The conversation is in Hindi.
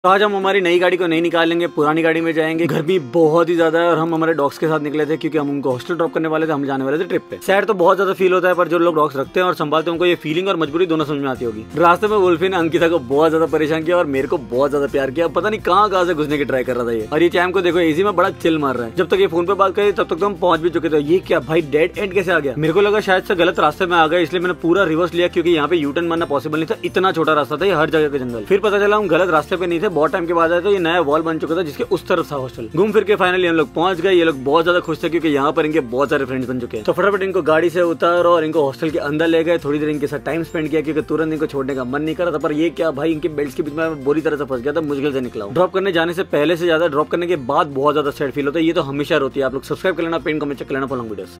तो आज हम हमारी नई गाड़ी को नहीं निकालेंगे, पुरानी गाड़ी में जाएंगे। गर्मी बहुत ही ज्यादा है और हम हमारे डॉग्स के साथ निकले थे क्योंकि हम उनको हॉस्टल ड्रॉप करने वाले थे। हम जाने वाले थे ट्रिप पे। सैड तो बहुत ज्यादा फील होता है, पर जो लोग डॉग्स रखते हैं और संभालते हैं उनको ये फीलिंग और मजबूरी दोनों समझ में आती होगी। रास्ते में वुल्फी ने अंकिता को बहुत ज्यादा परेशान किया और मेरे को बहुत ज्यादा प्यार किया। पता नहीं कहाँ से घुसने की ट्राई कर रहा था ये। और ये चैम को देखो इजी में बड़ा चिल मार रहा है। जब तक ये फोन पे बात करी तब तक तो हम पहुंच भी चुके थे। ये क्या भाई डेड एंड कैसे आ गया? मेरे को लगा शायद से गलत रास्ते में आ गया, इसलिए मैंने पूरा रिवर्स लिया क्योंकि यहाँ पे यूटर्न मारना पॉसिबल नहीं था। इतना छोटा रास्ता था ये, हर जगह के जंगल। फिर पता चला हम गलत रास्ते पे नहीं थे। बहुत टाइम के बाद आए तो ये नया वॉल बन चुका था जिसके उस तरफ था हॉस्टल। घूम फिर के फाइनली हम लोग पहुंच गए। ये लोग बहुत ज्यादा खुश थे क्योंकि यहाँ पर इनके बहुत सारे फ्रेंड्स बन चुके हैं। तो फटाफट इनको गाड़ी से उतार और इनको हॉस्टल के अंदर ले गए। थोड़ी देर इनके साथ टाइम स्पेंड किया क्योंकि तुरंत इनको छोड़ने का मन नहीं कर रहा था। पर ये क्या भाई, इनके बेल्ट के बीच में बुरी तरह से फंस गया था, मुश्किल से निकला हूं। ड्रॉप करने जाने से पहले से ज्यादा ड्रॉप करने के बाद बहुत ज्यादा सैड फील होता है। ये तो हमेशा होती है। आप लोग सब्सक्राइब कर लेना, पेन कमेंट चेक कर लेना फॉर लॉन्ग वीडियोस।